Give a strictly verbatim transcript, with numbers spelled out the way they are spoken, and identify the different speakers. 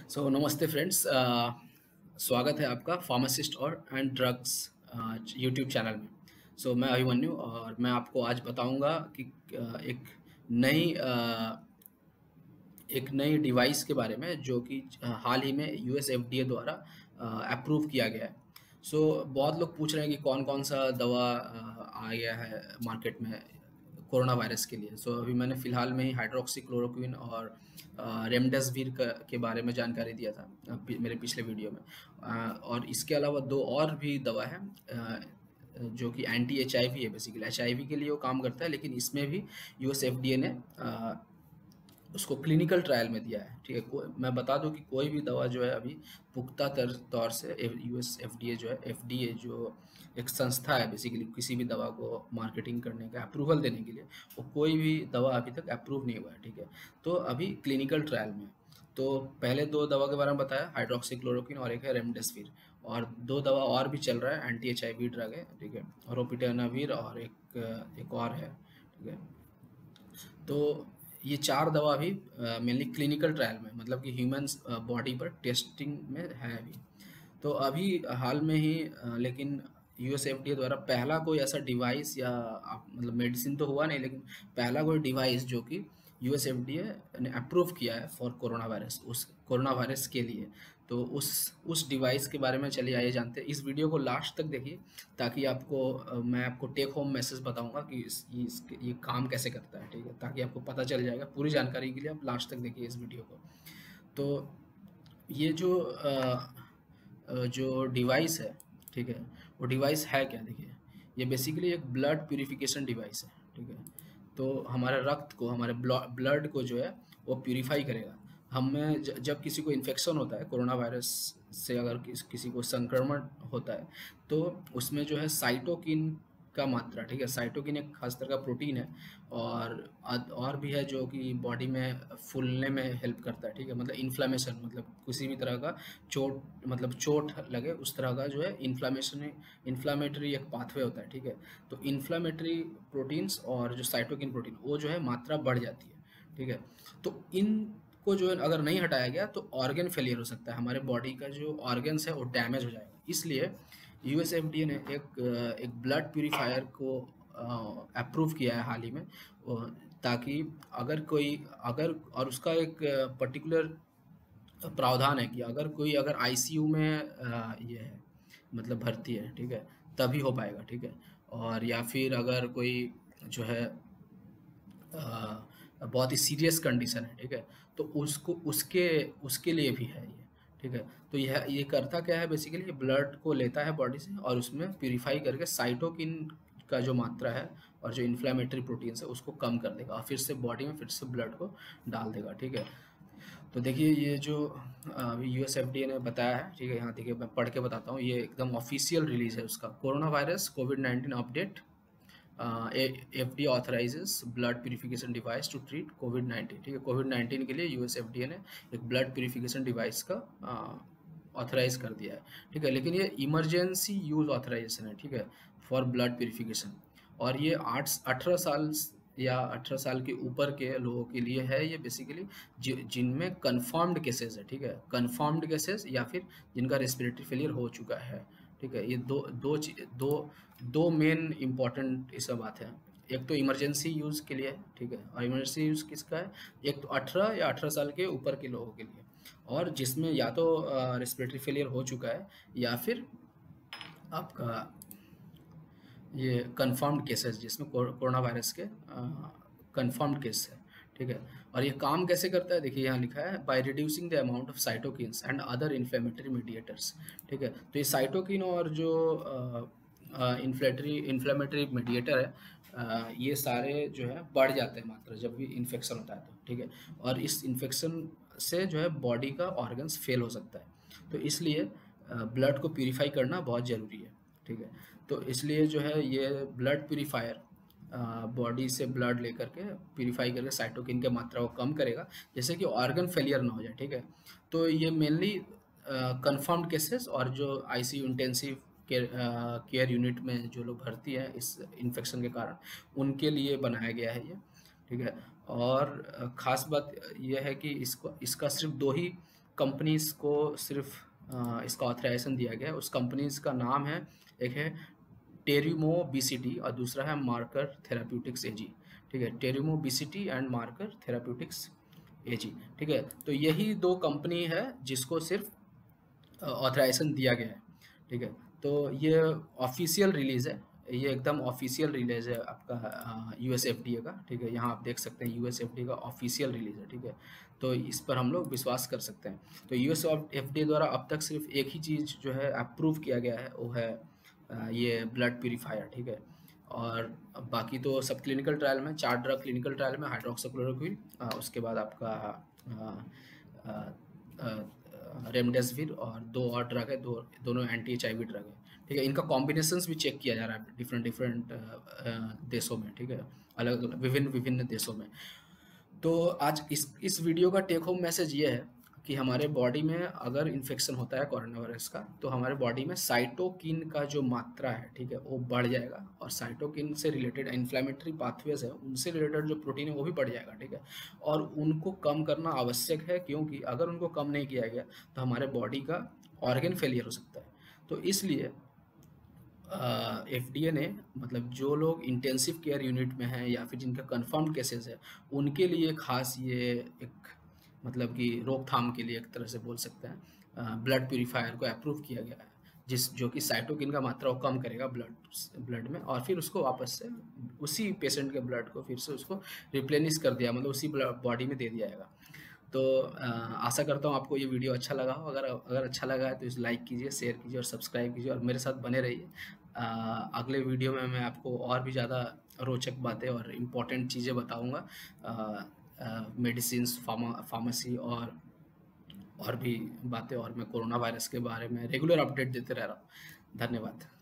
Speaker 1: सो नमस्ते फ्रेंड्स। स्वागत है आपका फार्मासिस्ट और एंड ड्रग्स यूट्यूब चैनल में। सो मैं अभिमन्यु और मैं आपको आज बताऊंगा कि uh, एक नई uh, एक नई डिवाइस के बारे में जो कि uh, हाल ही में यूएस एफडीए द्वारा अप्रूव किया गया है। सो बहुत लोग पूछ रहे हैं कि कौन कौन सा दवा uh, आ गया है मार्केट में कोरोना वायरस के लिए। सो अभी मैंने फ़िलहाल में ही हाइड्रोक्सी क्लोरोक्विन और रेमडेसिविर के बारे में जानकारी दिया था अ, पि- मेरे पिछले वीडियो में। अ, और इसके अलावा दो और भी दवा है अ, जो कि एंटी एच आई वी है। बेसिकली एच आई वी के लिए वो काम करता है, लेकिन इसमें भी यूएस एफ डी ए ने अ, उसको क्लिनिकल ट्रायल में दिया है। ठीक है, कोई मैं बता दूं कि कोई भी दवा जो है अभी पुख्ता तर तौर से यूएस एफडीए जो है एफडीए जो एक संस्था है बेसिकली किसी भी दवा को मार्केटिंग करने का अप्रूवल देने के लिए, वो कोई भी दवा अभी तक अप्रूव नहीं हुआ है। ठीक है, तो अभी क्लिनिकल ट्रायल में है। तो पहले दो दवा के बारे में बताया, हाइड्रोक्सीक्लोरोक्विन और एक है रेमडेसिविर। और दो दवा और भी चल रहा है, anti H I V drug है। ठीक है, रोपिटेनाविर और एक एक और है। ठीक है, तो ये चार दवा अभी मेनली क्लिनिकल ट्रायल में, मतलब कि ह्यूमंस बॉडी पर टेस्टिंग में है अभी। तो अभी हाल में ही अ, लेकिन यूएस एफडीए द्वारा पहला कोई ऐसा डिवाइस या आप मतलब मेडिसिन तो हुआ नहीं, लेकिन पहला कोई डिवाइस जो कि यूएस एफडीए ने अप्रूव किया है फॉर कोरोना वायरस, उस कोरोना वायरस के लिए। तो उस उस डिवाइस के बारे में चलिए आइए जानते हैं। इस वीडियो को लास्ट तक देखिए ताकि आपको अ, मैं आपको टेक होम मैसेज बताऊंगा कि इस, ये, इसके- ये काम कैसे करता है। ठीक है, ताकि आपको पता चल जाएगा। पूरी जानकारी के लिए आप लास्ट तक देखिए इस वीडियो को। तो ये जो अ, अ, जो डिवाइस है, ठीक है, वो डिवाइस है क्या? देखिए, ये बेसिकली एक ब्लड प्यूरिफिकेशन डिवाइस है। ठीक है, तो हमारे रक्त को, हमारे ब्लड को जो है वो प्यूरिफाई करेगा। हमें ज- जब किसी को इन्फेक्शन होता है कोरोना वायरस से, अगर किस, किसी को संक्रमण होता है, तो उसमें जो है साइटोकिन का मात्रा, ठीक है, साइटोकिन एक खास तरह का प्रोटीन है और अद- और भी है जो कि बॉडी में फूलने में हेल्प करता है। ठीक है, मतलब इन्फ्लामेशन, मतलब किसी भी तरह का चोट, मतलब चोट लगे उस तरह का जो है इन्फ्लामेशन, इन्फ्लामेटरी एक पाथवे होता है। ठीक है, तो इन्फ्लामेटरी प्रोटीन्स और जो साइटोकिन प्रोटीन, वो जो है मात्रा बढ़ जाती है। ठीक है, तो इन को जो है अगर नहीं हटाया गया तो ऑर्गन फेलियर हो सकता है, हमारे बॉडी का जो ऑर्गन्स है वो डैमेज हो जाएगा। इसलिए यूएसएफडीए ने एक अ, एक ब्लड प्यूरिफायर को अप्रूव किया है हाल ही में, वो- ताकि अगर कोई, अगर, और उसका एक पर्टिकुलर प्रावधान है कि अगर कोई अगर आईसीयू में अ, ये है, मतलब भर्ती है, ठीक है, तभी हो पाएगा। ठीक है, और या फिर अगर कोई जो है अ, बहुत ही सीरियस कंडीशन है, ठीक है, तो उसको उसके उसके लिए भी है ये। ठीक है, तो यह ये करता क्या है, बेसिकली ब्लड को लेता है बॉडी से और उसमें प्यूरिफाई करके साइटोकिन का जो मात्रा है और जो इन्फ्लामेटरी प्रोटीन्स है उसको कम कर देगा और फिर से बॉडी में फिर से ब्लड को डाल देगा। ठीक है, तो देखिए ये जो अभी यूएस एफडीए ने बताया है, ठीक है, यहाँ देखिए मैं पढ़ के बताता हूँ, ये एकदम ऑफिशियल रिलीज है उसका। Coronavirus COVID nineteen update, F D authorises blood purification device to treat COVID nineteen. ठीक है, कोविड नाइन्टीन के लिए यूएस एफडीए ने एक ब्लड प्यूरिफिकेशन डिवाइस का ऑथराइज कर दिया है। ठीक है, लेकिन ये इमरजेंसी यूज ऑथराइजेशन है। ठीक है, फॉर ब्लड प्यूरिफिकेशन, और ये आठ अठारह साल या अठारह साल के ऊपर के लोगों के लिए है ये बेसिकली, जि, जिनमें कन्फर्म्ड केसेस है। ठीक है, कन्फर्म्ड केसेस या फिर जिनका रेस्पिरेटरी फेलियर हो चुका है। ठीक है, ये दो दो चीज दो दो मेन इम्पॉर्टेंट इसमें बात है। एक तो इमरजेंसी यूज़ के लिए है, ठीक है, और इमरजेंसी यूज़ किसका है? एक तो अठारह या अठारह साल के ऊपर के लोगों के लिए, और जिसमें या तो रेस्पिरेटरी फेलियर हो चुका है या फिर आपका ये कंफर्म्ड केसेस, जिसमें कोर- कोरोना वायरस के कंफर्म्ड केस है। ठीक है, और ये काम कैसे करता है? देखिए यहाँ लिखा है, by reducing the amount of cytokines and other inflammatory mediators. ठीक है, तो ये साइटोकिन और जो इन्फ्लेटरी इन्फ्लेमेटरी मीडिएटर है, अ, ये सारे जो है बढ़ जाते हैं मात्रा जब भी इन्फेक्शन होता है तो। ठीक है, और इस इन्फेक्शन से जो है बॉडी का ऑर्गन्स फेल हो सकता है, तो इसलिए ब्लड को प्यूरिफाई करना बहुत ज़रूरी है। ठीक है, तो इसलिए जो है ये ब्लड प्यूरिफायर बॉडी से ब्लड लेकर के प्यूरिफाई करके साइटोकिन की मात्रा को कम करेगा, जैसे कि ऑर्गन फेलियर ना हो जाए। ठीक है, तो ये मेनली कंफर्म्ड केसेस और जो ICU intensive care care unit में जो लोग भर्ती हैं इस इन्फेक्शन के कारण, उनके लिए बनाया गया है ये। ठीक है, और अ, खास बात यह है कि इसको इसका सिर्फ दो ही कंपनीज़ को सिर्फ अ, इसका ऑथराइजेशन दिया गया है, उस कंपनीज़ का नाम है, एक है टेरिमो बीसीटी और दूसरा है मार्कर थेराप्यूटिक्स एजी। ठीक है, Terumo BCT and Marker Therapeutics AG. ठीक है, तो यही दो कंपनी है जिसको सिर्फ ऑथराइजेशन दिया गया है। ठीक है, तो ये ऑफिशियल रिलीज़ है, ये एकदम ऑफिशियल रिलीज़ है आपका यूएस एफडीए का। ठीक है, यहाँ आप देख सकते हैं यूएस एफडीए का ऑफिशियल रिलीज़ है। ठीक है, तो इस पर हम लोग विश्वास कर सकते हैं। तो यूएस एफडीए द्वारा अब तक सिर्फ एक ही चीज़ जो है अप्रूव किया गया है, वो है अ, ये ब्लड प्यूरीफायर। ठीक है, और बाकी तो सब क्लिनिकल ट्रायल में, चार ड्रग क्लिनिकल ट्रायल में, हाइड्रोक्सीक्लोरोक्विन, उसके बाद आपका रेमडेसिविर और दो और ड्रग है, दो दोनों anti H I V drug है। ठीक है, इनका कॉम्बिनेशंस भी चेक किया जा रहा है डिफरेंट डिफरेंट देशों में। ठीक है, अलग अलग विभिन्न विभिन्न देशों में। तो आज इस इस वीडियो का टेक होम मैसेज ये है कि हमारे बॉडी में अगर इन्फेक्शन होता है कोरोना वायरस का, तो हमारे बॉडी में साइटोकिन का जो मात्रा है, ठीक है, वो बढ़ जाएगा, और साइटोकिन से रिलेटेड इन्फ्लेमेटरी पाथवेज है, उनसे रिलेटेड जो प्रोटीन है वो भी बढ़ जाएगा। ठीक है, और उनको कम करना आवश्यक है, क्योंकि अगर उनको कम नहीं किया गया तो हमारे बॉडी का ऑर्गन फेलियर हो सकता है। तो इसलिए एफ डी ए ने, मतलब जो लोग इंटेंसिव केयर यूनिट में हैं या फिर जिनका कंफर्म्ड केसेस है, उनके लिए खास ये एक, मतलब कि रोकथाम के लिए एक तरह से बोल सकते हैं, ब्लड प्यूरीफायर को अप्रूव किया गया है, जिस जो कि साइटोकिन का मात्रा को कम करेगा ब्लड ब्लड में, और फिर उसको वापस से उसी पेशेंट के ब्लड को फिर से उसको रिप्लेनिश कर दिया, मतलब उसी बॉडी में दे दिया जाएगा। तो आ, आशा करता हूँ आपको ये वीडियो अच्छा लगा हो। अगर अगर अच्छा लगा है तो इसे लाइक कीजिए, शेयर कीजिए और सब्सक्राइब कीजिए, और मेरे साथ बने रहिए। अगले वीडियो में मैं आपको और भी ज़्यादा रोचक बातें और इम्पोर्टेंट चीज़ें बताऊँगा, मेडिसिन्स, फार्मा फार्मेसी और और भी बातें, और मैं कोरोना वायरस के बारे में रेगुलर अपडेट देते रह रहा हूँ। धन्यवाद।